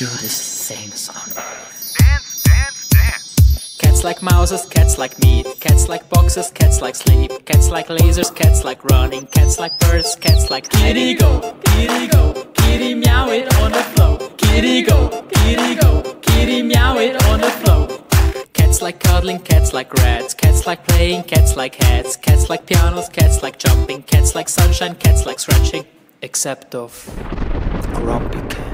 cutest things on earth. Dance, dance, dance. Cats like mouses, cats like meat, cats like boxes, cats like sleep, cats like lasers, cats like running, cats like birds, cats like kitty go, kitty meow it on the floor. Kitty go, kitty meow it on the floor. Cats like cuddling, cats like rats, cats like playing, cats like hats, cats like pianos, cats like jumping, cats like sunshine, cats like scratching. Except of Grumpy Cat.